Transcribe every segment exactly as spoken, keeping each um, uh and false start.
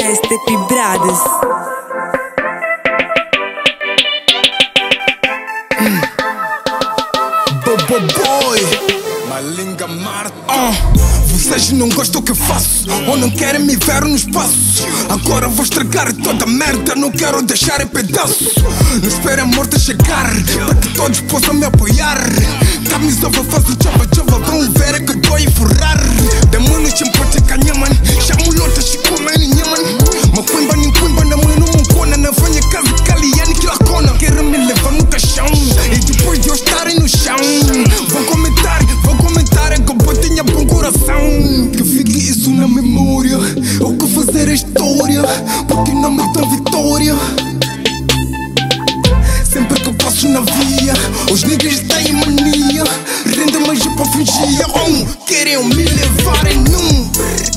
S T P Brothers. Bobo Boy, Malinga Marta. uh, Vocês não gostam do que faço, ou não querem me ver no espaço. Agora vou estragar toda a merda, não quero deixar em pedaços. Não espere a morte chegar, para que todos possam me apoiar. Camisa vou fazer chava chava, vão ver que vou enforrar. Demônios chimpote canhaman, chamo lota chikumen nyaman. Makwimba nem kwimba na mãe não mukona, na vanha casa caliane que lá cona. Quero me levar no caixão, e depois de eu estarem no chão, vão comentar, vão comentar que eu tinha bom coração. Que fique isso na memória, o que fazer a história, porque não me dão vitória. Sempre que eu passo na via, os niggas têm mania, rende mais para fingir. Oh, querem me levarem num.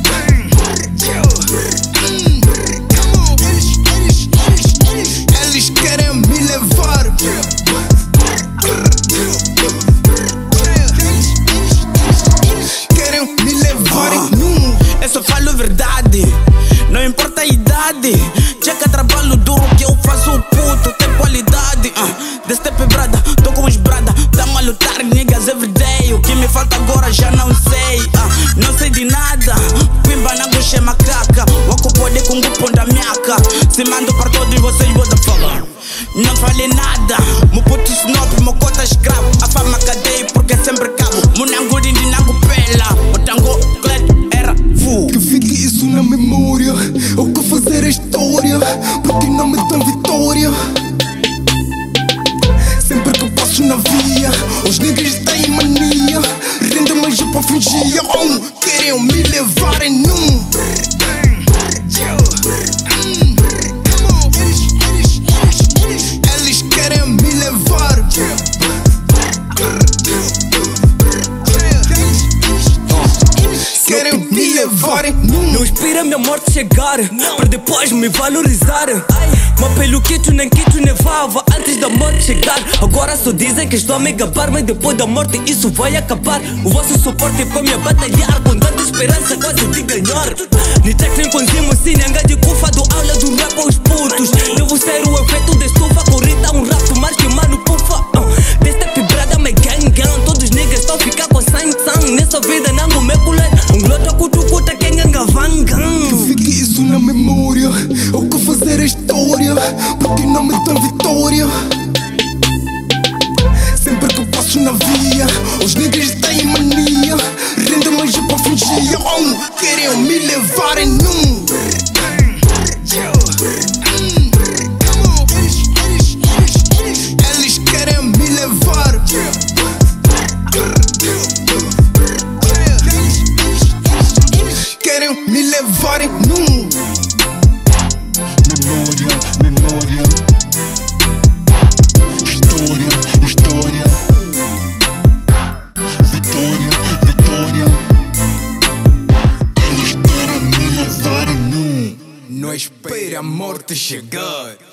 Eles querem me levar. Querem me levarem num. Eu só falo verdade, não importa a idade. Checa trabalho duro que eu faço, puto, tem qualidade. uh, Desse tempo brada, tô com os brada, tamo a lutar, niggas everyday. O que me falta agora já não sei, uh, não sei de nada. Pimba na goche macaca, wako pode com grupo da miaca. Se mando para todos vocês, motherfucker, não falei nada. Mo puto snob, mo cota escravo. A fama cadeia porque sempre cabo. Munango dindi nango pela, botango clet era fu. Que fique isso na memória, o que fazer a história, porque não me dão vitória. Sempre que eu passo na via, os niggas têm mania, rende mais para fingir. Oh, querem me levarem num. Eles querem me levar. Querem me levarem num. Não espera minha morte chegar, para depois me valorizar. Mas pelo que tu nem que tu nevava antes da morte chegar. Agora só dizem que estou a me gabar, mas depois da morte isso vai acabar. O vosso suporte foi me batalhar, com tanta esperança quase de ganhar. Ni técnico conzimo sim, ninguém de cufa do aula do rap aos putos. Devo ser o efeito de estufa, corrida um rapto, mas que mano pufa. uh, Deste pibrada me gang gang, todos niggas estão a ficar com sangue sangue. Nessa vida não me culé, um glota cutucuta quem ganga vangang. Que fique isso na memória, o que fazer a história, porque não me dão vitória. Sempre que eu passo na via, os niggas têm mania, rende mais para fingir. Oh, querem me levarem num. Eles querem me levar. Querem me levarem num. Memória, memória. História, história. Vitória, vitória. Eles querem me levarem num. Não espere a morte chegar.